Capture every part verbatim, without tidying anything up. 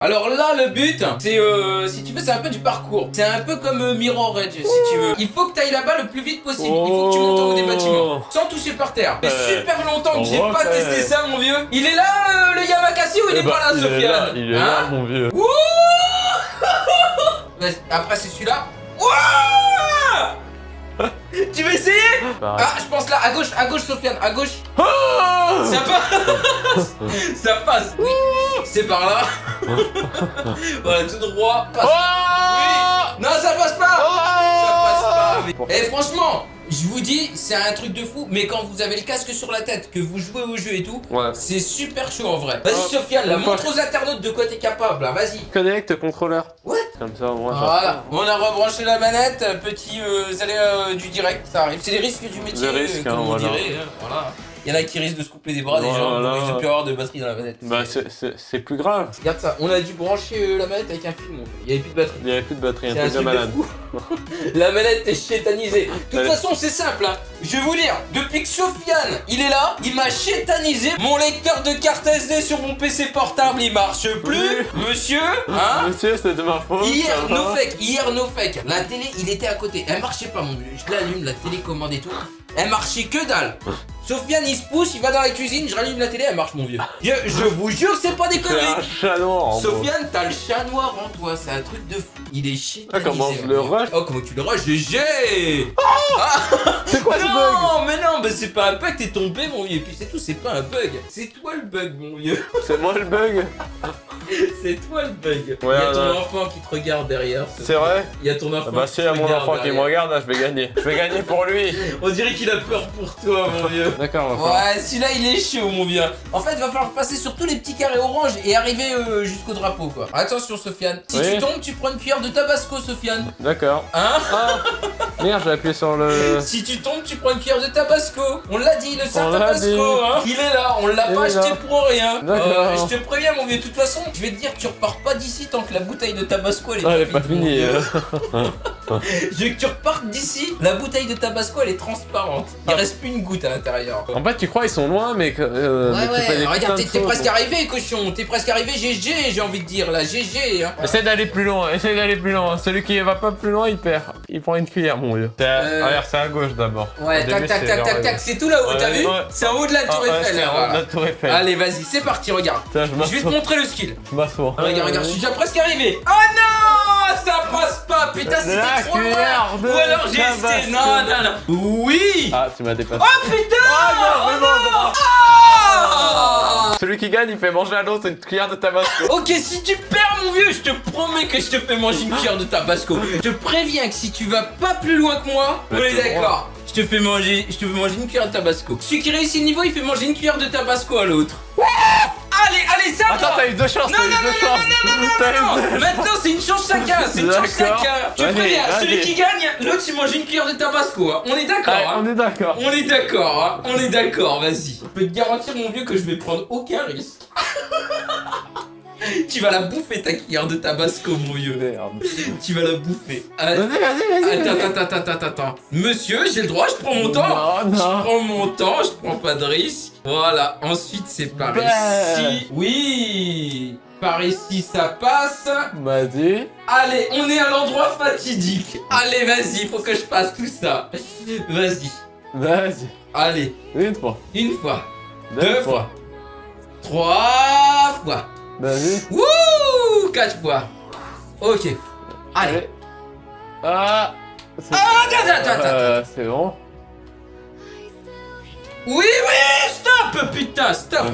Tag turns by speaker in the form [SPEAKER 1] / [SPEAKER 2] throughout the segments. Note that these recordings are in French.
[SPEAKER 1] Alors là, le but, c'est, euh, si tu veux, c'est un peu du parcours. C'est un peu comme euh, Mirror Edge, si tu veux. Il faut que tu ailles là-bas le plus vite possible. Il faut que tu montes en haut des bâtiments, sans toucher par terre. Ça fait super longtemps que j'ai pas testé ça, mon vieux. Il est là, euh, le Yamakasi, ou il est pas là, Sofiane?
[SPEAKER 2] Il est là, mon vieux.
[SPEAKER 1] Après, c'est celui-là. Tu veux essayer? Ah, je pense là, à gauche, à gauche, Sofiane, à gauche. Ça passe. Ça passe, oui. C'est par là. Voilà, tout droit. Passe. Oui. Non, ça passe pas. Ça passe pas. Et franchement, je vous dis, c'est un truc de fou, mais quand vous avez le casque sur la tête, que vous jouez au jeu et tout, ouais. C'est super chaud en vrai. Vas-y, Sofiane, là, montre aux internautes de quoi t'es capable, là, vas-y.
[SPEAKER 2] Connecte contrôleur.
[SPEAKER 1] What?
[SPEAKER 2] Comme ça, moi,
[SPEAKER 1] voilà. On a rebranché la manette, petit euh, aléas euh, du direct, ça arrive. C'est les risques du métier,
[SPEAKER 2] les risques,
[SPEAKER 1] euh, comme
[SPEAKER 2] hein,
[SPEAKER 1] on
[SPEAKER 2] voilà.
[SPEAKER 1] dirait. Hein, voilà. Il y en a qui risquent de se couper des bras, des gens,
[SPEAKER 2] voilà.
[SPEAKER 1] Ils ont pu avoir de batterie dans la manette.
[SPEAKER 2] Bah, c'est plus grave.
[SPEAKER 1] Regarde ça, on a dû brancher euh, la manette avec un fil, mon. Il n'y avait plus de batterie.
[SPEAKER 2] Il n'y avait plus de batterie, un
[SPEAKER 1] truc
[SPEAKER 2] truc de malade.
[SPEAKER 1] La manette est chétanisée. De toute façon, c'est simple, hein. Je vais vous dire, depuis que Sofiane, il est là, il m'a chétanisé. Mon lecteur de carte S D sur mon P C portable, il marche plus. Monsieur, hein?
[SPEAKER 2] Monsieur, c'est de ma faute.
[SPEAKER 1] Hier, no fake, hier, no fake. La télé, il était à côté. Elle marchait pas, mon vieux. Je l'allume, la télécommande et tout. Elle marchait que dalle. Sofiane, il se pousse, il va dans la cuisine, je rallume la télé, elle marche, mon vieux. Je, je vous jure, c'est pas des conneries.
[SPEAKER 2] C'est un chat noir.
[SPEAKER 1] Sofiane, t'as le chat noir en toi, c'est un truc de fou. Il est shit.
[SPEAKER 2] Ah, comment je le rush?
[SPEAKER 1] Oh, comment tu le rush? G G. Oh ah.
[SPEAKER 2] C'est quoi ce bug?
[SPEAKER 1] Non, mais non, mais c'est pas un bug, t'es tombé, mon vieux. Et puis c'est tout, c'est pas un bug. C'est toi le bug, mon vieux.
[SPEAKER 2] C'est moi le bug.
[SPEAKER 1] C'est toi le bug.
[SPEAKER 2] Ouais,
[SPEAKER 1] il y a ton
[SPEAKER 2] ouais.
[SPEAKER 1] enfant qui te regarde derrière.
[SPEAKER 2] C'est vrai?
[SPEAKER 1] Il y a ton enfant.
[SPEAKER 2] Bah,
[SPEAKER 1] qui
[SPEAKER 2] si,
[SPEAKER 1] te
[SPEAKER 2] il y a mon
[SPEAKER 1] regarde
[SPEAKER 2] enfant qui
[SPEAKER 1] derrière.
[SPEAKER 2] me regarde, là, je vais gagner. Je vais gagner pour lui.
[SPEAKER 1] On dirait qu'il a peur pour toi, mon vieux.
[SPEAKER 2] D'accord,
[SPEAKER 1] ouais, celui-là il est chaud, mon vieux. En fait, il va falloir passer sur tous les petits carrés orange et arriver euh, jusqu'au drapeau, quoi. Attention, Sofiane. Si
[SPEAKER 2] oui.
[SPEAKER 1] tu tombes, tu prends une cuillère de tabasco, Sofiane.
[SPEAKER 2] D'accord.
[SPEAKER 1] Hein?
[SPEAKER 2] Ah. Merde, j'ai appuyé sur le.
[SPEAKER 1] Si tu tombes, tu prends une cuillère de tabasco. On l'a dit, le saint
[SPEAKER 2] On l'a
[SPEAKER 1] tabasco,
[SPEAKER 2] dit.
[SPEAKER 1] hein. Il est là, on l'a
[SPEAKER 2] Il
[SPEAKER 1] pas
[SPEAKER 2] est
[SPEAKER 1] acheté
[SPEAKER 2] là.
[SPEAKER 1] pour rien.
[SPEAKER 2] D'accord.
[SPEAKER 1] Euh, je te préviens, mon vieux. De toute façon, je vais te dire, tu repars pas d'ici tant que la bouteille de tabasco elle est
[SPEAKER 2] Ah,
[SPEAKER 1] pas,
[SPEAKER 2] elle est pas finie.
[SPEAKER 1] finie. Je veux que tu repartes d'ici, la bouteille de tabasco elle est transparente. Il reste plus une goutte à l'intérieur.
[SPEAKER 2] En fait, tu crois ils sont loin, mais que. Euh,
[SPEAKER 1] Ouais,
[SPEAKER 2] mais tu fais des
[SPEAKER 1] ouais, regarde,
[SPEAKER 2] putains de
[SPEAKER 1] t'es
[SPEAKER 2] sauts,
[SPEAKER 1] presque
[SPEAKER 2] quoi.
[SPEAKER 1] arrivé, cochon. T'es presque arrivé, G G, j'ai envie de dire, là, G G. Hein.
[SPEAKER 2] Essaye d'aller plus loin, essaye d'aller plus loin. Celui qui va pas plus loin, il perd. Il prend une cuillère, mon vieux.
[SPEAKER 1] Euh...
[SPEAKER 2] Regarde, c'est à gauche d'abord.
[SPEAKER 1] Ouais,
[SPEAKER 2] Au
[SPEAKER 1] tac,
[SPEAKER 2] début,
[SPEAKER 1] tac,
[SPEAKER 2] c'est
[SPEAKER 1] tac,
[SPEAKER 2] vers
[SPEAKER 1] tac,
[SPEAKER 2] le-
[SPEAKER 1] tac, c'est tout là-haut,
[SPEAKER 2] Ouais,
[SPEAKER 1] t'as vu?
[SPEAKER 2] ouais.
[SPEAKER 1] C'est en haut de la
[SPEAKER 2] Ah,
[SPEAKER 1] tour
[SPEAKER 2] ouais,
[SPEAKER 1] Eiffel,
[SPEAKER 2] c'est
[SPEAKER 1] là,
[SPEAKER 2] en haut de
[SPEAKER 1] voilà.
[SPEAKER 2] la tour Eiffel.
[SPEAKER 1] Allez, vas-y, c'est parti, regarde.
[SPEAKER 2] Tiens, je
[SPEAKER 1] Je vais te
[SPEAKER 2] m'assois.
[SPEAKER 1] montrer le skill.
[SPEAKER 2] Je m'assois.
[SPEAKER 1] Regarde, regarde, je suis déjà presque arrivé. Oh non, ça passe pas, putain,
[SPEAKER 2] La
[SPEAKER 1] c'était trop
[SPEAKER 2] cuillère
[SPEAKER 1] loin.
[SPEAKER 2] de
[SPEAKER 1] Ou alors j'ai
[SPEAKER 2] tabasco.
[SPEAKER 1] hésité, non, non, non. Oui.
[SPEAKER 2] Ah, tu m'as dépassé.
[SPEAKER 1] Oh putain.
[SPEAKER 2] Ah non,
[SPEAKER 1] Oh
[SPEAKER 2] mais non,
[SPEAKER 1] non. Ah.
[SPEAKER 2] Celui qui gagne, il fait manger à l'autre une cuillère de tabasco.
[SPEAKER 1] Ok, si tu perds, mon vieux, je te promets que je te fais manger une cuillère de tabasco. Je te préviens que si tu vas pas plus loin que moi, on
[SPEAKER 2] Mais
[SPEAKER 1] est
[SPEAKER 2] t'es
[SPEAKER 1] d'accord. Je te fais manger, je te fais manger une cuillère de tabasco. Celui qui réussit le niveau, il fait manger une cuillère de tabasco à l'autre. Allez, allez, ça va.
[SPEAKER 2] Attends, t'as eu deux chances,
[SPEAKER 1] Non,
[SPEAKER 2] t'as eu
[SPEAKER 1] non,
[SPEAKER 2] deux
[SPEAKER 1] non,
[SPEAKER 2] chances.
[SPEAKER 1] non, non, non,
[SPEAKER 2] T'as eu
[SPEAKER 1] non,
[SPEAKER 2] deux-
[SPEAKER 1] non. Maintenant, c'est une chance chacun. C'est une chance
[SPEAKER 2] D'accord.
[SPEAKER 1] chacun. Je te
[SPEAKER 2] Vas-y,
[SPEAKER 1] préviens, celui
[SPEAKER 2] vas-y.
[SPEAKER 1] qui gagne, l'autre, il mange une cuillère de tabasco. Hein. On est d'accord,
[SPEAKER 2] Ouais,
[SPEAKER 1] hein.
[SPEAKER 2] on est d'accord.
[SPEAKER 1] On est d'accord, hein. On est d'accord, vas-y. Je peux te garantir, mon vieux, que je vais prendre aucun risque. Tu vas la bouffer ta cuillère de tabasco, mon vieux.
[SPEAKER 2] Merde.
[SPEAKER 1] Tu vas la bouffer.
[SPEAKER 2] Vas-y, vas-y, vas-y.
[SPEAKER 1] Attends,
[SPEAKER 2] vas-y.
[SPEAKER 1] attends, attends, attends, attends. Monsieur, j'ai le droit, je prends mon temps.
[SPEAKER 2] Non,
[SPEAKER 1] Je
[SPEAKER 2] non.
[SPEAKER 1] prends mon temps, je prends pas de risque. Voilà, ensuite c'est par
[SPEAKER 2] Bah.
[SPEAKER 1] ici. Oui. Par ici ça passe.
[SPEAKER 2] Vas-y.
[SPEAKER 1] Allez, on est à l'endroit fatidique. Allez, vas-y, faut que je passe tout ça. Vas-y.
[SPEAKER 2] Vas-y.
[SPEAKER 1] Allez,
[SPEAKER 2] Une fois.
[SPEAKER 1] une fois,
[SPEAKER 2] Deux,
[SPEAKER 1] deux fois, trois fois.
[SPEAKER 2] Vas-y.
[SPEAKER 1] Wouh, quatre fois. Ok. Allez.
[SPEAKER 2] Allez. Ah. c'est-
[SPEAKER 1] Ah, attends, attends, attends.
[SPEAKER 2] Euh, c'est bon.
[SPEAKER 1] Oui, oui, stop, putain, stop.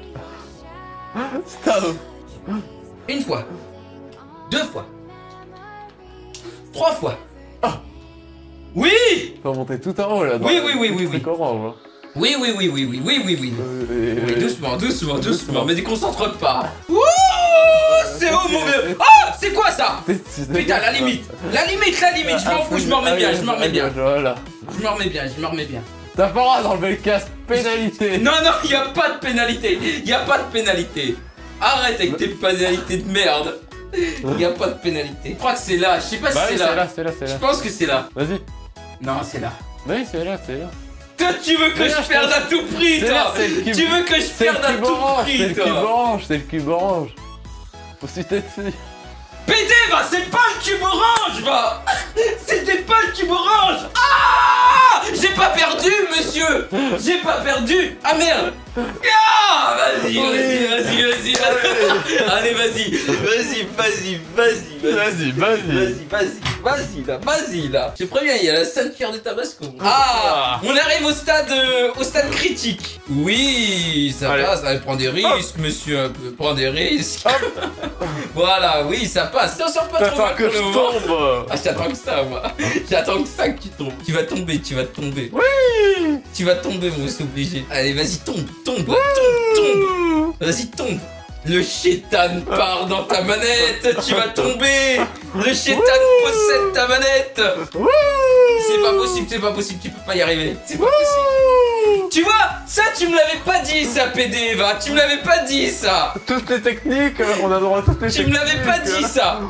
[SPEAKER 2] Stop.
[SPEAKER 1] Une fois, deux fois, trois fois. Oui.
[SPEAKER 2] Faut monter tout en haut là. dans
[SPEAKER 1] Oui,
[SPEAKER 2] le
[SPEAKER 1] oui, oui, oui,
[SPEAKER 2] truc
[SPEAKER 1] oui.
[SPEAKER 2] orange, hein.
[SPEAKER 1] Oui, oui, oui, oui, oui, oui, oui, oui.
[SPEAKER 2] Euh,
[SPEAKER 1] Oui,
[SPEAKER 2] euh,
[SPEAKER 1] doucement, doucement, doucement,
[SPEAKER 2] Doucement.
[SPEAKER 1] mais déconcentre pas. Ouh, c'est haut, mon vieux. Oh, c'est quoi ça? Putain, la limite, la limite, la limite, je m'en fous, je me remets bien, je me remets bien.
[SPEAKER 2] Voilà.
[SPEAKER 1] Je me remets bien, je me remets bien.
[SPEAKER 2] T'as pas le droit d'enlever le casque, pénalité.
[SPEAKER 1] Non, non, y a pas de pénalité, y a pas de pénalité. Arrête avec tes pénalités de merde. Y a pas de pénalité. Je crois que c'est là, je sais pas si
[SPEAKER 2] Bah
[SPEAKER 1] c'est
[SPEAKER 2] oui, c'est
[SPEAKER 1] là.
[SPEAKER 2] là, c'est là, c'est
[SPEAKER 1] Je
[SPEAKER 2] là.
[SPEAKER 1] pense que c'est là.
[SPEAKER 2] Vas-y.
[SPEAKER 1] Non, c'est là.
[SPEAKER 2] Oui, c'est là, c'est là.
[SPEAKER 1] Toi, tu veux que
[SPEAKER 2] Mais
[SPEAKER 1] je
[SPEAKER 2] non, je
[SPEAKER 1] perde
[SPEAKER 2] pense-
[SPEAKER 1] à tout prix,
[SPEAKER 2] C'est
[SPEAKER 1] toi.
[SPEAKER 2] là, c'est le cube-
[SPEAKER 1] Tu veux que je
[SPEAKER 2] C'est le
[SPEAKER 1] perde à
[SPEAKER 2] cube
[SPEAKER 1] tout
[SPEAKER 2] orange, c'est
[SPEAKER 1] prix,
[SPEAKER 2] le cube
[SPEAKER 1] toi.
[SPEAKER 2] orange, c'est le cube orange. Faut citer dessus.
[SPEAKER 1] Pédé, va, c'est pas le cube orange, va. C'était pas le cube orange. Ah, j'ai pas perdu, monsieur. J'ai pas perdu. Ah, merde. Ah, vas-y, vas-y, vas-y, vas-y, vas-y. Allez, vas-y, vas-y, vas-y, vas-y,
[SPEAKER 2] Vas-y, vas-y.
[SPEAKER 1] Vas-y, vas-y, vas-y, là, vas-y, là. Je préviens, il y a la ceinture de Tabasco. Ah, on arrive au stade, euh, au stade critique. Oui, ça
[SPEAKER 2] Allez.
[SPEAKER 1] passe. Allez, prends des risques, monsieur, un peu. Prends des risques. Voilà, oui, ça passe. Ça sort pas trop
[SPEAKER 2] T'attends
[SPEAKER 1] mal
[SPEAKER 2] que
[SPEAKER 1] pour
[SPEAKER 2] je
[SPEAKER 1] le moment.
[SPEAKER 2] tombe.
[SPEAKER 1] Ah, j'attends que ça, moi. J'attends que ça que tu tombes. Tu vas tomber, tu vas tomber.
[SPEAKER 2] Oui.
[SPEAKER 1] Tu vas tomber, moi, c'est obligé. Allez, vas-y, tombe, tombe, tombe, tombe. Vas-y, tombe. Le chétan part dans ta manette. Tu vas tomber. Le chétan possède ta manette. C'est pas possible, c'est pas possible. Tu peux pas y arriver. C'est pas possible. Tu vois, ça, tu me l'avais pas dit, ça, P D, va. Tu me l'avais pas dit, ça.
[SPEAKER 2] Toutes les techniques, on a droit à toutes les
[SPEAKER 1] Tu
[SPEAKER 2] techniques.
[SPEAKER 1] me l'avais pas dit, ça.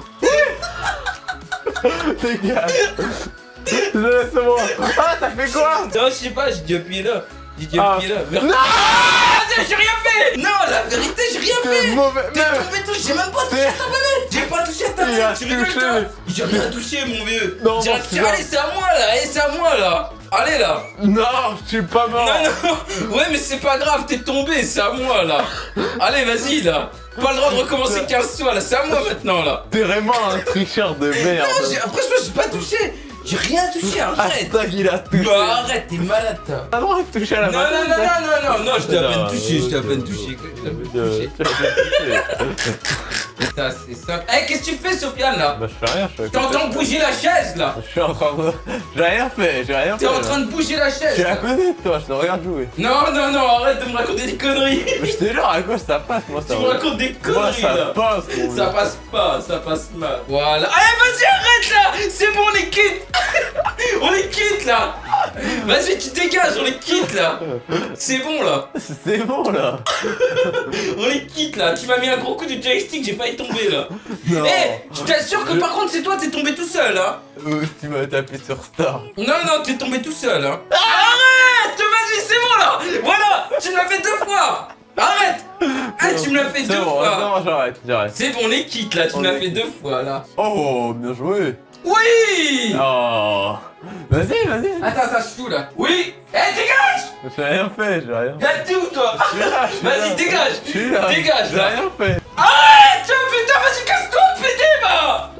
[SPEAKER 2] Dégage. Laisse-moi. Ah, t'as fait quoi?
[SPEAKER 1] Non, je sais pas, j'ai dû appuyer là. J'ai dû
[SPEAKER 2] Ah.
[SPEAKER 1] appuyer là. Merde.
[SPEAKER 2] Non.
[SPEAKER 1] Ah, j'ai rien fait. Non, la vérité, j'ai rien
[SPEAKER 2] C'est
[SPEAKER 1] fait.
[SPEAKER 2] mauvais.
[SPEAKER 1] T'es tombé tout, j'ai même pas touché à ta manette. J'ai pas touché à ta
[SPEAKER 2] Il a
[SPEAKER 1] manette. Tu rigoles,
[SPEAKER 2] touché.
[SPEAKER 1] toi? J'ai rien touché, mon vieux.
[SPEAKER 2] Non,
[SPEAKER 1] J'ai-
[SPEAKER 2] bon, c'est
[SPEAKER 1] Allez, c'est à moi là. Allez, c'est à moi là. Allez là.
[SPEAKER 2] Non, je suis pas mort.
[SPEAKER 1] Non, non. Ouais, mais c'est pas grave, t'es tombé. C'est à moi là. Allez, vas-y là. Pas le droit de recommencer quinze fois là. C'est à moi maintenant là.
[SPEAKER 2] T'es vraiment un tricheur de merde.
[SPEAKER 1] Non, j'ai- après, je j'ai pas touché. J'ai rien touché, arrête.
[SPEAKER 2] Ah, il a touché.
[SPEAKER 1] Bah, arrête, t'es malade, toi.
[SPEAKER 2] T'as le droit de toucher à la
[SPEAKER 1] Non,
[SPEAKER 2] manette.
[SPEAKER 1] non, non, non, non, non, je t'ai à peine
[SPEAKER 2] Non,
[SPEAKER 1] touché, je t'ai à peine
[SPEAKER 2] euh,
[SPEAKER 1] touché. Je t'ai à peine
[SPEAKER 2] Euh,
[SPEAKER 1] touché.
[SPEAKER 2] tu l'as touché.
[SPEAKER 1] Ça, c'est ça. Eh, qu'est-ce que tu fais, Sofiane, là?
[SPEAKER 2] Bah, je fais rien, je fais
[SPEAKER 1] T'entends bouger la chaise, là?
[SPEAKER 2] Je suis en train de. J'ai rien fait, j'ai rien fait.
[SPEAKER 1] T'es en train de bouger la
[SPEAKER 2] Je
[SPEAKER 1] chaise,
[SPEAKER 2] suis à
[SPEAKER 1] là.
[SPEAKER 2] côté de toi, je te regarde jouer.
[SPEAKER 1] Non, non, non, arrête de me raconter des conneries.
[SPEAKER 2] Je te jure, à gauche ça passe, moi ça
[SPEAKER 1] Tu me racontes des
[SPEAKER 2] Moi
[SPEAKER 1] conneries,
[SPEAKER 2] ça
[SPEAKER 1] là.
[SPEAKER 2] passe, mon
[SPEAKER 1] Ça
[SPEAKER 2] gars.
[SPEAKER 1] passe pas, ça passe mal. Voilà. Allez, vas-y, arrête, là. C'est bon, on est quitte. On est quitte, là. Vas-y, tu dégages, on est quitte, là. C'est bon, là.
[SPEAKER 2] C'est bon là.
[SPEAKER 1] On est quitte, là. Tu m'as mis un gros coup de joystick, j'ai failli tomber, là.
[SPEAKER 2] Non.
[SPEAKER 1] Eh, je t'assure que par contre c'est toi, t'es tombé tout seul, hein.
[SPEAKER 2] Euh, tu m'as tapé sur Star.
[SPEAKER 1] Non, non, t'es tombé tout seul, hein. Arrête, vas-y, c'est bon là. Voilà, tu me l'as fait deux fois. Arrête. Ah, tu me l'as fait
[SPEAKER 2] C'est
[SPEAKER 1] deux
[SPEAKER 2] bon,
[SPEAKER 1] fois.
[SPEAKER 2] non, j'arrête, j'arrête.
[SPEAKER 1] C'est bon, on est quitte là, tu
[SPEAKER 2] On
[SPEAKER 1] me l'as
[SPEAKER 2] est
[SPEAKER 1] fait deux fois là.
[SPEAKER 2] Oh, bien joué.
[SPEAKER 1] Oui.
[SPEAKER 2] Oh. Vas-y, vas-y.
[SPEAKER 1] Attends, attends, je suis où là? Oui. Eh, dégage.
[SPEAKER 2] J'ai rien fait, j'ai rien fait.
[SPEAKER 1] Là, t'es où toi?
[SPEAKER 2] Je suis là, je suis
[SPEAKER 1] Vas-y,
[SPEAKER 2] là.
[SPEAKER 1] dégage.
[SPEAKER 2] Je suis là.
[SPEAKER 1] Dégage,
[SPEAKER 2] J'ai
[SPEAKER 1] là.
[SPEAKER 2] rien fait.
[SPEAKER 1] Arrête, putain, vas-y, casse-toi, pédé, va.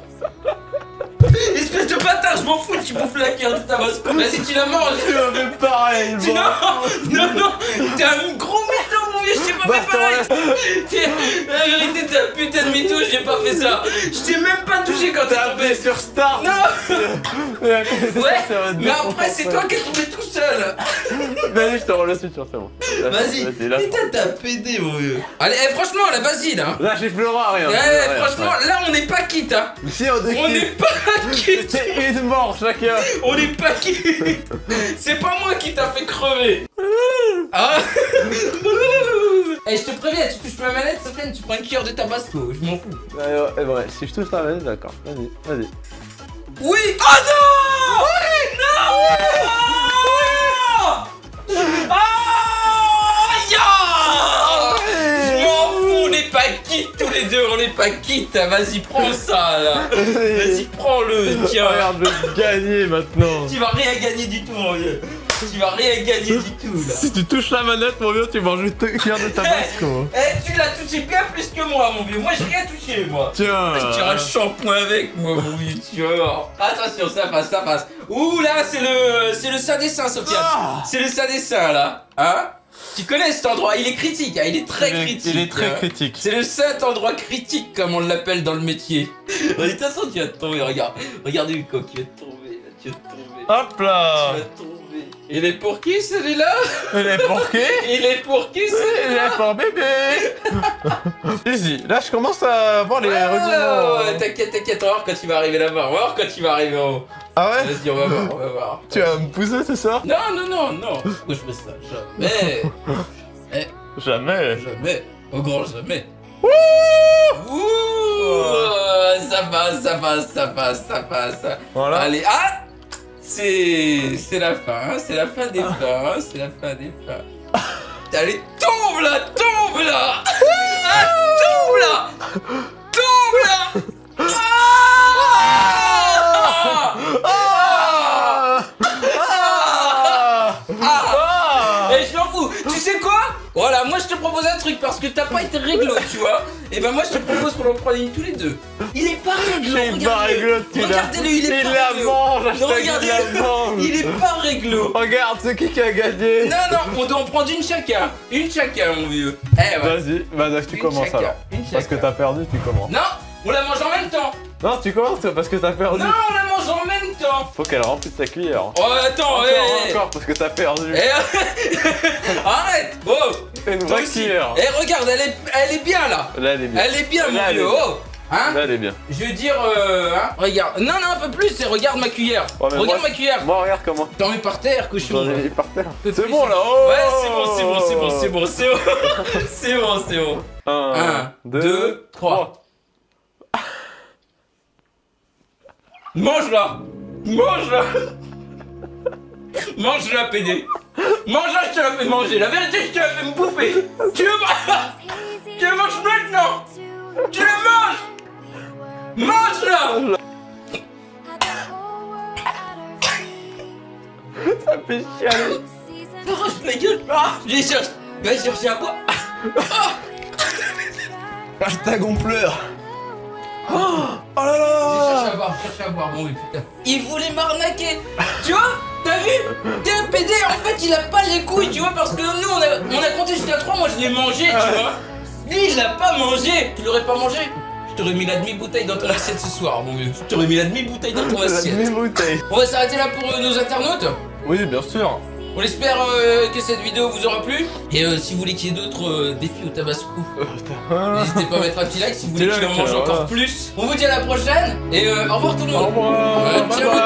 [SPEAKER 1] Espèce de bâtard, je m'en fous, tu bouffes la carte de Tabasco. Vas-y, tu la manges.
[SPEAKER 2] Tu m'as fait pareil,
[SPEAKER 1] Tu-
[SPEAKER 2] bon.
[SPEAKER 1] Non, non, non, t'es un gros mytho, mon vieux, je t'ai pas
[SPEAKER 2] Bah,
[SPEAKER 1] fait pareil. T'es- La vérité, t'es un putain de mytho, j'ai pas fait ça. Je t'ai même pas touché quand t'es
[SPEAKER 2] T'as
[SPEAKER 1] tombé.
[SPEAKER 2] appuyé sur Star.
[SPEAKER 1] Non.
[SPEAKER 2] Ouais,
[SPEAKER 1] Ouais, mais après, c'est toi qui es tombé tout seul.
[SPEAKER 2] Vas-y, je te rends le suite sur c'est bon. Là,
[SPEAKER 1] Vas-y,
[SPEAKER 2] Vas-y, là.
[SPEAKER 1] putain, t'as pédé, mon vieux. Allez, eh, franchement, là, vas-y, là.
[SPEAKER 2] Là, j'ai pleuré à rien.
[SPEAKER 1] Eh,
[SPEAKER 2] j'ai pleuré à
[SPEAKER 1] franchement,
[SPEAKER 2] rien.
[SPEAKER 1] là, on n'est pas quitte, hein.
[SPEAKER 2] Si, on est
[SPEAKER 1] On n'est
[SPEAKER 2] quitte.
[SPEAKER 1] pas quitte.
[SPEAKER 2] C'était une mort chacun.
[SPEAKER 1] On n'est pas quitte. C'est pas moi qui t'a fait crever. Ah. Eh, je te préviens, tu touches ma manette, Sofiane, tu prends une cuillère de Tabasco, je m'en fous.
[SPEAKER 2] Ouais, ouais, ouais, si je touche la manette, d'accord. Vas-y, vas-y.
[SPEAKER 1] Oui. Oh non. Non. Ah, ya. Je m'en fous, on n'est pas quitte tous les deux, on n'est pas quitte. Vas-y, prends ça là. Vas-y, prends-le, tiens.
[SPEAKER 2] Regarde, je vais gagner maintenant.
[SPEAKER 1] Tu vas rien gagner du tout, mon vieux. Tu vas rien gagner du tout là.
[SPEAKER 2] Si tu touches la manette, mon vieux, tu manges une cuillère de Tabasco.
[SPEAKER 1] Eh, tu l'as touché bien plus que moi, mon vieux. Moi, j'ai rien touché, moi.
[SPEAKER 2] Tiens.
[SPEAKER 1] Je tire un shampoing avec moi, mon vieux, tu vas voir. Attention, ça passe, ça passe. Ouh, là, c'est le, c'est le Saint-Dessin, Sofiane.
[SPEAKER 2] Ah.
[SPEAKER 1] C'est le Saint-Dessin, là. Hein? Tu connais cet endroit, il est critique, hein, il est très
[SPEAKER 2] Il est-
[SPEAKER 1] critique.
[SPEAKER 2] il est très
[SPEAKER 1] hein.
[SPEAKER 2] critique.
[SPEAKER 1] C'est le saint endroit critique, comme on l'appelle dans le métier. De toute façon, tu vas te tomber, regarde. Regarde le coq, tu vas te tomber, là, tu vas te tomber.
[SPEAKER 2] Hop là.
[SPEAKER 1] Tu vas tomber. Il est pour qui celui-là?
[SPEAKER 2] Il est pour qui?
[SPEAKER 1] Il est pour qui
[SPEAKER 2] Il
[SPEAKER 1] celui-là?
[SPEAKER 2] est pour bébé. Easy, là je commence à voir les
[SPEAKER 1] Ouais, ouais,
[SPEAKER 2] rudiments.
[SPEAKER 1] ouais, t'inquiète, t'inquiète, on va voir quand tu vas arriver là-bas. On va voir quand tu vas arriver en haut.
[SPEAKER 2] Ah ouais?
[SPEAKER 1] Vas-y, on va voir, on va voir.
[SPEAKER 2] Tu vas me pousser ce soir?
[SPEAKER 1] Non, non, non, non. Pourquoi je fais ça? Jamais.
[SPEAKER 2] Jamais.
[SPEAKER 1] Jamais. Au grand jamais. Ouh. Ouh. Ça passe, ça passe, ça passe, ça passe.
[SPEAKER 2] Voilà.
[SPEAKER 1] Allez, ah! C'est. C'est la fin, hein, c'est la fin des fins, hein, c'est la fin des fins. Allez, tombe là, tombe là! Ah, tombe là! Et je m'en fous. Tu sais quoi? Voilà, moi je te propose un truc parce que t'as pas été réglo, tu vois. Et ben moi je te propose qu'on en prenne une tous les deux. Il est pas réglo.
[SPEAKER 2] Il est pas réglo, tu l'as.
[SPEAKER 1] Regardez-le, il est
[SPEAKER 2] il
[SPEAKER 1] pas
[SPEAKER 2] la
[SPEAKER 1] réglo.
[SPEAKER 2] mange,
[SPEAKER 1] Non, regardez-le. Il est pas réglo.
[SPEAKER 2] Regarde, c'est qui qui a gagné.
[SPEAKER 1] Non, non, on doit en prendre une chacun. Une chacun, mon vieux. Eh ouais.
[SPEAKER 2] Vas-y, vas-y, tu
[SPEAKER 1] Une
[SPEAKER 2] commences
[SPEAKER 1] chacun,
[SPEAKER 2] alors.
[SPEAKER 1] une
[SPEAKER 2] Parce que
[SPEAKER 1] chacun.
[SPEAKER 2] t'as perdu, tu commences.
[SPEAKER 1] Non, on la mange en même temps.
[SPEAKER 2] Non, tu commences parce que t'as perdu.
[SPEAKER 1] Non, on la mange en même temps.
[SPEAKER 2] Faut qu'elle remplisse sa cuillère.
[SPEAKER 1] Oh, attends,
[SPEAKER 2] Encore,
[SPEAKER 1] ouais.
[SPEAKER 2] encore, parce que t'as perdu.
[SPEAKER 1] Eh, arrête. Oh.
[SPEAKER 2] Une
[SPEAKER 1] Toi
[SPEAKER 2] vraie
[SPEAKER 1] aussi.
[SPEAKER 2] cuillère.
[SPEAKER 1] Eh, regarde, elle est, elle est bien là.
[SPEAKER 2] Là, elle est bien.
[SPEAKER 1] Elle est bien,
[SPEAKER 2] Là,
[SPEAKER 1] mon
[SPEAKER 2] elle est
[SPEAKER 1] vieux.
[SPEAKER 2] bien.
[SPEAKER 1] Oh. Hein?
[SPEAKER 2] Là, elle est bien.
[SPEAKER 1] Je veux dire, euh, hein, regarde. Non, non, un peu plus, c'est regarde ma cuillère.
[SPEAKER 2] Ouais, mais
[SPEAKER 1] regarde
[SPEAKER 2] moi,
[SPEAKER 1] ma cuillère.
[SPEAKER 2] Moi, regarde comment.
[SPEAKER 1] T'en mets par terre, cochon.
[SPEAKER 2] J'en ai mis par terre.
[SPEAKER 1] Peu
[SPEAKER 2] C'est
[SPEAKER 1] plus.
[SPEAKER 2] bon là. Oh
[SPEAKER 1] Ouais, c'est bon, c'est bon, c'est bon, c'est bon, c'est bon. C'est bon, c'est bon.
[SPEAKER 2] Un,
[SPEAKER 1] Un,
[SPEAKER 2] deux,
[SPEAKER 1] deux, trois. Mange-la. Mange-la. Mange-la, pédé. Mange-la, je te la fais manger. La vérité, je te la fais me bouffer. Tu le manges. Tu le manges maintenant. Tu le manges. Mange-la.
[SPEAKER 2] Ça fait chialer.
[SPEAKER 1] Arrache ma gueule. Ah, j'ai cherché. Va chercher à quoi?
[SPEAKER 2] Hashtag on pleure. Oh, oh là
[SPEAKER 1] J'ai cherché
[SPEAKER 2] là.
[SPEAKER 1] à boire, cherché à boire, bon oui, putain. Il voulait m'arnaquer. Tu vois? T'as vu? T'es un pédé, en fait, il a pas les couilles, tu vois, parce que nous, on a, on a compté jusqu'à trois, moi je l'ai mangé, tu vois. Lui, il l'a pas mangé. Tu l'aurais pas mangé? Je t'aurais mis la demi-bouteille dans ton assiette ce soir, mon vieux. Je t'aurais mis la demi-bouteille dans ton
[SPEAKER 2] La
[SPEAKER 1] assiette.
[SPEAKER 2] demi-bouteille.
[SPEAKER 1] On va s'arrêter là pour euh, nos internautes.
[SPEAKER 2] Oui, bien sûr.
[SPEAKER 1] On espère euh, que cette vidéo vous aura plu. Et euh, si vous voulez qu'il y ait d'autres euh, défis au tabasco, n'hésitez pas à mettre un petit like si vous voulez qu'il en mange encore plus. On vous dit à la prochaine et euh, au revoir tout le monde.
[SPEAKER 2] Au revoir.
[SPEAKER 1] Euh, ciao.